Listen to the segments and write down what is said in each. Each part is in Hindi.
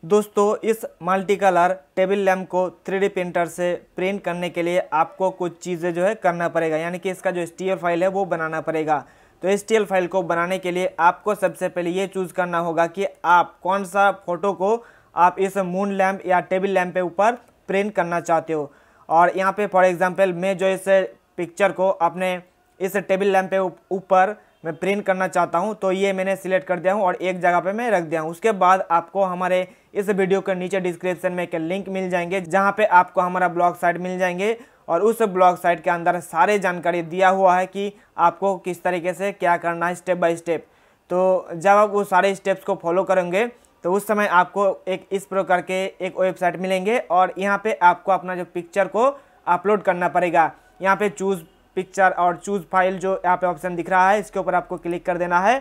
दोस्तों इस मल्टी कलर टेबल लैम्प को 3D प्रिंटर से प्रिंट करने के लिए आपको कुछ चीज़ें जो है करना पड़ेगा, यानी कि इसका जो STL फाइल है वो बनाना पड़ेगा। तो STL फाइल को बनाने के लिए आपको सबसे पहले ये चूज़ करना होगा कि आप कौन सा फ़ोटो को आप इस मून लैम्प या टेबल लैम्प पे ऊपर प्रिंट करना चाहते हो। और यहाँ पे फॉर एग्जांपल मैं जो इस पिक्चर को अपने इस टेबल लैम्प पे ऊपर मैं प्रिंट करना चाहता हूँ, तो ये मैंने सिलेक्ट कर दिया हूँ और एक जगह पे मैं रख दिया हूँ। उसके बाद आपको हमारे इस वीडियो के नीचे डिस्क्रिप्शन में एक लिंक मिल जाएंगे जहाँ पे आपको हमारा ब्लॉग साइट मिल जाएंगे और उस ब्लॉग साइट के अंदर सारे जानकारी दिया हुआ है कि आपको किस तरीके से क्या करना है स्टेप बाय स्टेप। तो जब आप वो सारे स्टेप्स को फॉलो करेंगे तो उस समय आपको एक इस प्रकार के एक वेबसाइट मिलेंगे और यहाँ पे आपको अपना जो पिक्चर को अपलोड करना पड़ेगा। यहाँ पे चूज़ पिक्चर और चूज़ फाइल जो यहाँ पे ऑप्शन दिख रहा है, इसके ऊपर आपको क्लिक कर देना है।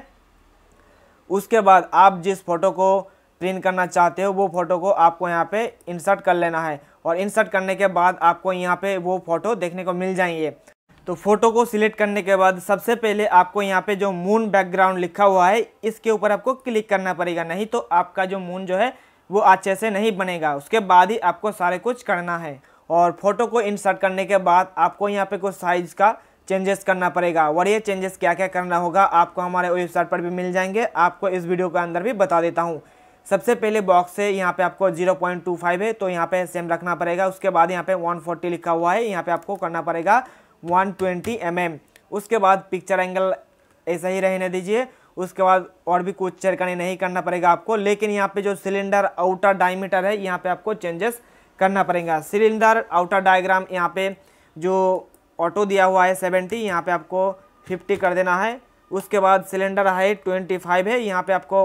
उसके बाद आप जिस फोटो को प्रिंट करना चाहते हो वो फोटो को आपको यहाँ पे इंसर्ट कर लेना है और इंसर्ट करने के बाद आपको यहाँ पे वो फोटो देखने को मिल जाएंगे। तो फोटो को सिलेक्ट करने के बाद सबसे पहले आपको यहाँ पे जो मून बैकग्राउंड लिखा हुआ है इसके ऊपर आपको क्लिक करना पड़ेगा, नहीं तो आपका जो मून जो है वो अच्छे से नहीं बनेगा। उसके बाद ही आपको सारे कुछ करना है। और फोटो को इंसर्ट करने के बाद आपको यहाँ पे कुछ साइज का चेंजेस करना पड़ेगा और ये चेंजेस क्या क्या करना होगा आपको हमारे वेबसाइट पर भी मिल जाएंगे। आपको इस वीडियो के अंदर भी बता देता हूँ। सबसे पहले बॉक्स से यहाँ पे आपको 0.25 है तो यहाँ पे सेम रखना पड़ेगा। उसके बाद यहाँ पे 140 लिखा हुआ है, यहाँ पे आपको करना पड़ेगा 120 mm। उसके बाद पिक्चर एंगल ऐसा ही रहने दीजिए। उसके बाद और भी कुछ छेड़खानी नहीं करना पड़ेगा आपको, लेकिन यहाँ पे जो सिलेंडर आउटर डायमीटर है यहाँ पे आपको चेंजेस करना पड़ेगा। सिलेंडर आउटर डायग्राम यहाँ पे जो ऑटो दिया हुआ है 70, यहाँ पे आपको 50 कर देना है। उसके बाद सिलेंडर हाइट 25 है, यहाँ पे आपको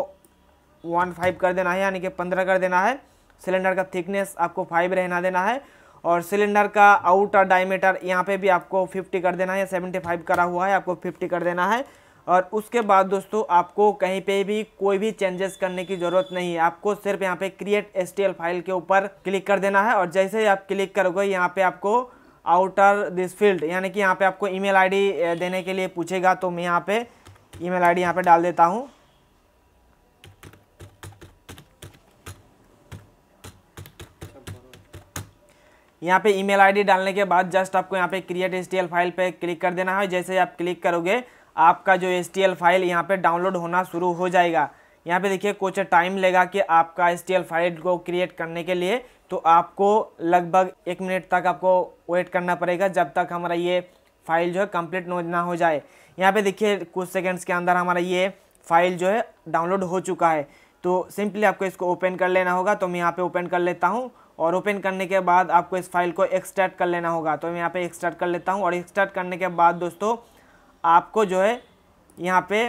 15 कर देना है, यानी कि 15 कर देना है। सिलेंडर का थिकनेस आपको 5 रहना देना है और सिलेंडर का आउटर डायमीटर यहाँ पे भी आपको 50 कर देना है। 75 करा हुआ है, आपको 50 कर देना है। और उसके बाद दोस्तों आपको कहीं पे भी कोई भी चेंजेस करने की ज़रूरत नहीं है। आपको सिर्फ यहाँ पे क्रिएट STL फाइल के ऊपर क्लिक कर देना है और जैसे ही आप क्लिक करोगे यहाँ पे आपको आउटर दिस फील्ड, यानी कि यहाँ पे आपको ईमेल आईडी देने के लिए पूछेगा। तो मैं यहाँ पे ईमेल आईडी यहाँ पे डाल देता हूँ। यहाँ पे ईमेल आईडी डालने के बाद जस्ट आपको यहाँ पे क्रिएट STL फाइल पे क्लिक कर देना है। जैसे ही आप क्लिक करोगे आपका जो STL फाइल यहाँ पे डाउनलोड होना शुरू हो जाएगा। यहाँ पे देखिए कुछ टाइम लेगा कि आपका STL फाइल को क्रिएट करने के लिए, तो आपको लगभग 1 मिनट तक आपको वेट करना पड़ेगा जब तक हमारा ये फाइल जो है कंप्लीट ना हो जाए। यहाँ पे देखिए कुछ सेकंड्स के अंदर हमारा ये फाइल जो है डाउनलोड हो चुका है। तो सिंपली आपको इसको ओपन कर लेना होगा। तो मैं यहाँ पे ओपन कर लेता हूँ और ओपन करने के बाद आपको इस फाइल को एक्सट्रैक्ट कर लेना होगा। तो मैं यहाँ पे एक्सट्रैक्ट कर लेता हूँ और एक्सट्रैक्ट करने के बाद दोस्तों आपको जो है यहाँ पे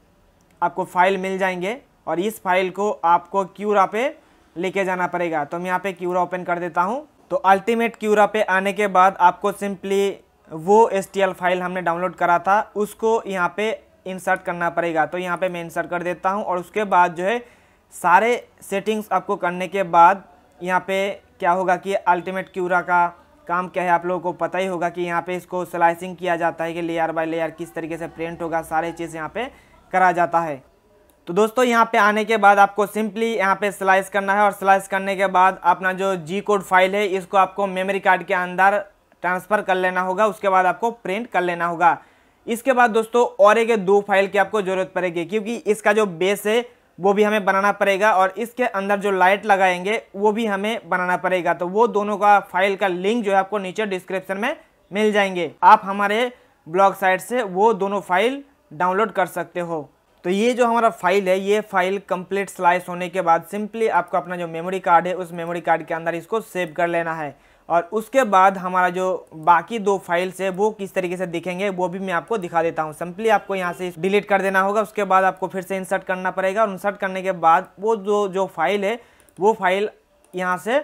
आपको फाइल मिल जाएंगे और इस फाइल को आपको क्यूरा पे लेके जाना पड़ेगा। तो मैं यहाँ पे क्यूरा ओपन कर देता हूँ। तो अल्टीमेट क्यूरा पे आने के बाद आपको सिंपली वो STL फाइल हमने डाउनलोड करा था उसको यहाँ पे इंसर्ट करना पड़ेगा। तो यहाँ पे मैं इंसर्ट कर देता हूँ और उसके बाद जो है सारे सेटिंग्स आपको करने के बाद यहाँ पे क्या होगा कि अल्टीमेट क्यूरा का काम क्या है आप लोगों को पता ही होगा कि यहाँ पे इसको स्लाइसिंग किया जाता है कि लेयर बाय लेयर किस तरीके से प्रिंट होगा, सारे चीज़ यहाँ पे करा जाता है। तो दोस्तों यहाँ पे आने के बाद आपको सिंपली यहाँ पे स्लाइस करना है और स्लाइस करने के बाद अपना जो G कोड फाइल है इसको आपको मेमोरी कार्ड के अंदर ट्रांसफ़र कर लेना होगा। उसके बाद आपको प्रिंट कर लेना होगा। इसके बाद दोस्तों और एक 2 फाइल की आपको ज़रूरत पड़ेगी, क्योंकि इसका जो बेस है वो भी हमें बनाना पड़ेगा और इसके अंदर जो लाइट लगाएंगे वो भी हमें बनाना पड़ेगा। तो वो दोनों का फाइल का लिंक जो है आपको नीचे डिस्क्रिप्शन में मिल जाएंगे। आप हमारे ब्लॉग साइट से वो दोनों फाइल डाउनलोड कर सकते हो। तो ये जो हमारा फाइल है ये फाइल कंप्लीट स्लाइस होने के बाद सिंपली आपको अपना जो मेमोरी कार्ड है उस मेमोरी कार्ड के अंदर इसको सेव कर लेना है और उसके बाद हमारा जो बाकी 2 फाइल्स है वो किस तरीके से दिखेंगे वो भी मैं आपको दिखा देता हूँ। सिंपली आपको यहाँ से डिलीट कर देना होगा। उसके बाद आपको फिर से इंसर्ट करना पड़ेगा और इंसर्ट करने के बाद वो जो फाइल है वो फाइल यहाँ से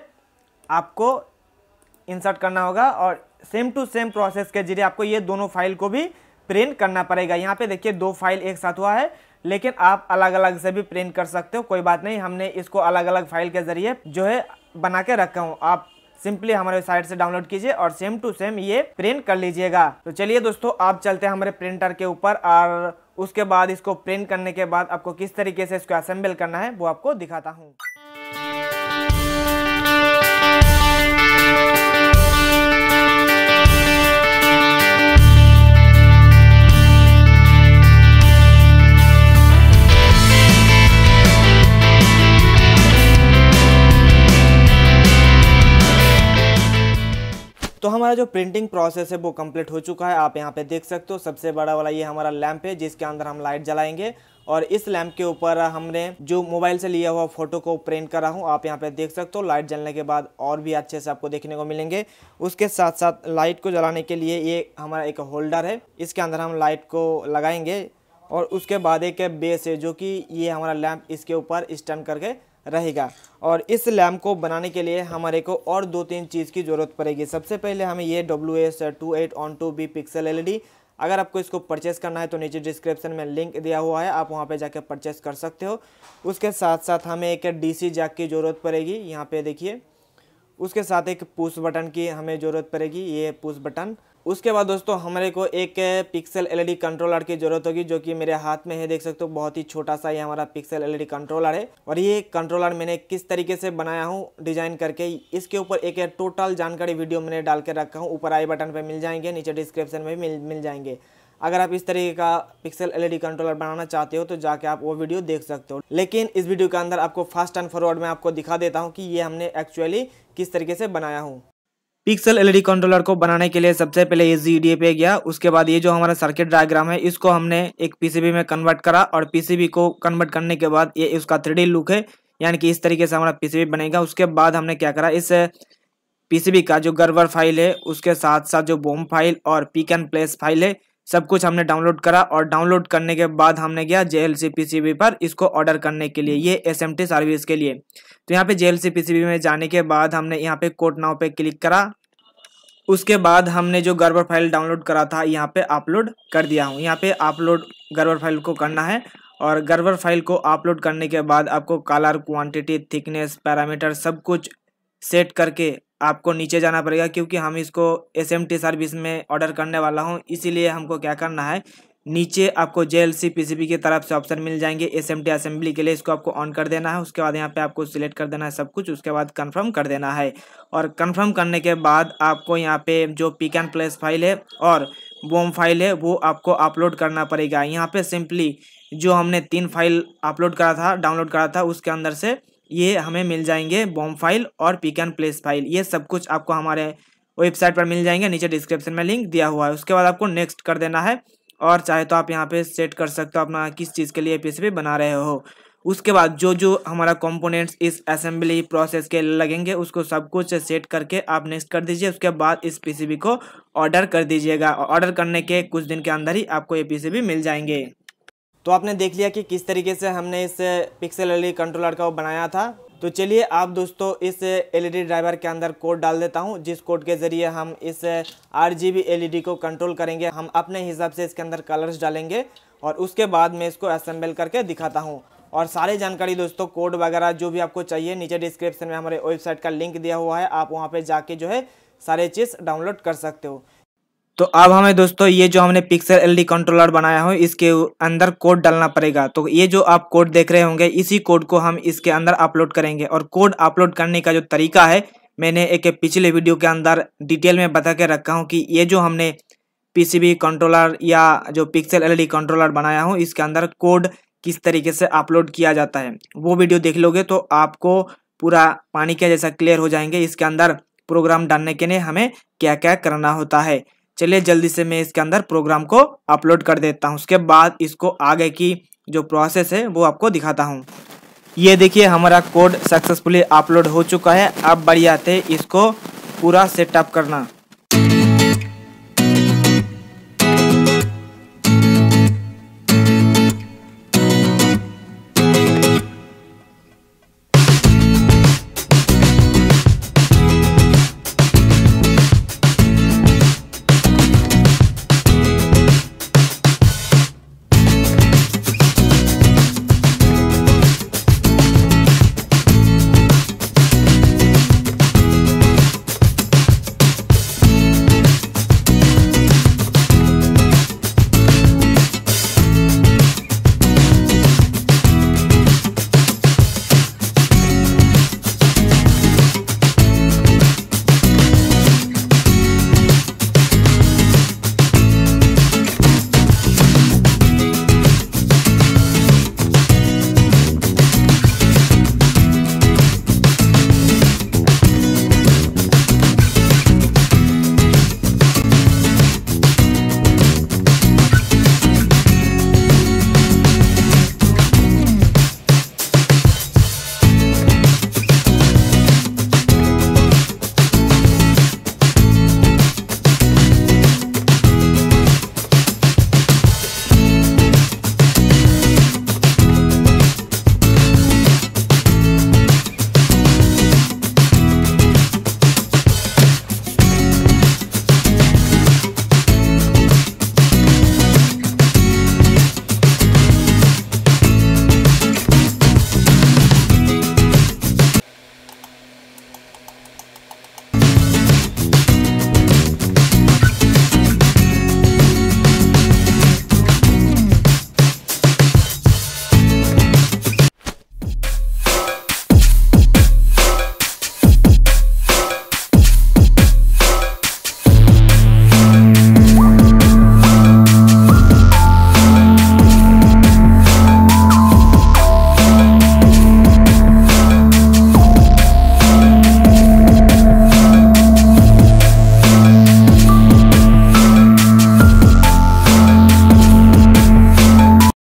आपको इंसर्ट करना होगा और सेम टू सेम प्रोसेस के जरिए आपको ये दोनों फाइल को भी प्रिंट करना पड़ेगा। यहाँ पे देखिए 2 फाइल एक साथ हुआ है, लेकिन आप अलग अलग से भी प्रिंट कर सकते हो, कोई बात नहीं। हमने इसको अलग अलग फाइल के जरिए जो है बना के रखा हूँ। आप सिंपली हमारे साइट से डाउनलोड कीजिए और सेम टू सेम ये प्रिंट कर लीजिएगा। तो चलिए दोस्तों आप चलते हैं हमारे प्रिंटर के ऊपर और उसके बाद इसको प्रिंट करने के बाद आपको किस तरीके से इसको असेंबल करना है वो आपको दिखाता हूँ। तो हमारा जो प्रिंटिंग प्रोसेस है वो कंप्लीट हो चुका है। आप यहाँ पे देख सकते हो सबसे बड़ा वाला ये हमारा लैंप है जिसके अंदर हम लाइट जलाएंगे और इस लैंप के ऊपर हमने जो मोबाइल से लिया हुआ फोटो को प्रिंट करा हूँ। आप यहाँ पे देख सकते हो लाइट जलने के बाद और भी अच्छे से आपको देखने को मिलेंगे। उसके साथ साथ लाइट को जलाने के लिए ये हमारा एक होल्डर है, इसके अंदर हम लाइट को लगाएंगे और उसके बाद एक बेस है जो कि ये हमारा लैंप इसके ऊपर स्टैंड करके रहेगा। और इस लैम्प को बनाने के लिए हमारे को और 2-3 चीज़ की ज़रूरत पड़ेगी। सबसे पहले हमें ये WS28ON2B पिक्सल LED, अगर आपको इसको परचेस करना है तो नीचे डिस्क्रिप्शन में लिंक दिया हुआ है, आप वहां पे जाके परचेस कर सकते हो। उसके साथ साथ हमें एक DC जैक की ज़रूरत पड़ेगी, यहाँ पे देखिए। उसके साथ एक पुश बटन की हमें ज़रूरत पड़ेगी, ये पुश बटन। उसके बाद दोस्तों हमारे को एक पिक्सल LED कंट्रोलर की ज़रूरत होगी जो कि मेरे हाथ में है, देख सकते हो बहुत ही छोटा सा ये हमारा पिक्सल LED कंट्रोलर है। और ये कंट्रोलर मैंने किस तरीके से बनाया हूँ डिज़ाइन करके, इसके ऊपर एक टोटल जानकारी वीडियो मैंने डाल के रखा हूँ, ऊपर आई बटन पे मिल जाएंगे, नीचे डिस्क्रिप्शन में भी मिल जाएंगे। अगर आप इस तरीके का पिक्सल LED कंट्रोलर बनाना चाहते हो तो जाके आप वो वीडियो देख सकते हो। लेकिन इस वीडियो के अंदर आपको फास्ट एंड फॉरवर्ड में आपको दिखा देता हूँ कि ये हमने एक्चुअली किस तरीके से बनाया हूँ। पिक्सल LED कंट्रोलर को बनाने के लिए सबसे पहले ये GDA पे गया। उसके बाद ये जो हमारा सर्किट डायग्राम है इसको हमने एक PCB में कन्वर्ट करा और PCB को कन्वर्ट करने के बाद ये उसका 3D लुक है, यानी कि इस तरीके से हमारा PCB बनेगा। उसके बाद हमने क्या करा, इस PCB का जो गर्वर फाइल है उसके साथ साथ जो बॉम फाइल और पिक एंड प्लेस फाइल है सब कुछ हमने डाउनलोड करा। और डाउनलोड करने के बाद हमने गया JLC PCB पर इसको ऑर्डर करने के लिए, ये SMT सर्विस के लिए। तो यहाँ पे JLC PCB में जाने के बाद हमने यहाँ पे कोड नाउ पे क्लिक करा। उसके बाद हमने जो गर्वर फाइल डाउनलोड करा था यहाँ पे अपलोड कर दिया हूँ। यहाँ पे अपलोड गर्वर फाइल को करना है और गर्वर फाइल को अपलोड करने के बाद आपको कलर, क्वांटिटी, थिकनेस, पैरामीटर सब कुछ सेट करके आपको नीचे जाना पड़ेगा, क्योंकि हम इसको SMT सर्विस में ऑर्डर करने वाला हूँ। इसीलिए हमको क्या करना है, नीचे आपको JLC PCB की तरफ से ऑप्शन मिल जाएंगे SMT असेंबली के लिए, इसको आपको ऑन कर देना है। उसके बाद यहाँ पे आपको सिलेक्ट कर देना है सब कुछ, उसके बाद कंफर्म कर देना है। और कंफर्म करने के बाद आपको यहाँ पे जो पिक एंड प्लेस फाइल है और बॉम फाइल है वो आपको अपलोड करना पड़ेगा। यहाँ पे सिंपली जो हमने 3 फाइल अपलोड करा था, डाउनलोड करा था, उसके अंदर से ये हमें मिल जाएंगे बॉम फाइल और पिक एंड प्लेस फाइल। ये सब कुछ आपको हमारे वेबसाइट पर मिल जाएंगे, नीचे डिस्क्रिप्शन में लिंक दिया हुआ है। उसके बाद आपको नेक्स्ट कर देना है और चाहे तो आप यहाँ पे सेट कर सकते हो अपना किस चीज़ के लिए PCB बना रहे हो। उसके बाद जो जो हमारा कंपोनेंट्स इस असेंबली प्रोसेस के लगेंगे उसको सब कुछ सेट करके आप नेक्स्ट कर दीजिए। उसके बाद इस PCB को ऑर्डर कर दीजिएगा। ऑर्डर करने के कुछ दिन के अंदर ही आपको ये PCB मिल जाएंगे। तो आपने देख लिया कि किस तरीके से हमने इस पिक्सल LED कंट्रोलर का बनाया था। तो चलिए आप दोस्तों इस LED ड्राइवर के अंदर कोड डाल देता हूं, जिस कोड के ज़रिए हम इस RGB LED को कंट्रोल करेंगे। हम अपने हिसाब से इसके अंदर कलर्स डालेंगे और उसके बाद मैं इसको असेंबल करके दिखाता हूं। और सारी जानकारी दोस्तों, कोड वगैरह जो भी आपको चाहिए, नीचे डिस्क्रिप्शन में हमारे वेबसाइट का लिंक दिया हुआ है, आप वहाँ पर जाके जो है सारे चीज़ डाउनलोड कर सकते हो। तो अब हमें दोस्तों ये जो हमने पिक्सल LED कंट्रोलर बनाया हो इसके अंदर कोड डालना पड़ेगा। तो ये जो आप कोड देख रहे होंगे इसी कोड को हम इसके अंदर अपलोड करेंगे। और कोड अपलोड करने का जो तरीका है मैंने एक पिछले वीडियो के अंदर डिटेल में बता के रखा हूँ कि ये जो हमने PCB कंट्रोलर या जो पिक्सल LED कंट्रोलर बनाया हो इसके अंदर कोड किस तरीके से अपलोड किया जाता है, वो वीडियो देख लोगे तो आपको पूरा पानी के जैसा क्लियर हो जाएंगे इसके अंदर प्रोग्राम डालने के लिए हमें क्या क्या करना होता है। चलिए जल्दी से मैं इसके अंदर प्रोग्राम को अपलोड कर देता हूँ, उसके बाद इसको आगे की जो प्रोसेस है वो आपको दिखाता हूँ। ये देखिए हमारा कोड सक्सेसफुली अपलोड हो चुका है। अब बढ़िया थे इसको पूरा सेटअप करना।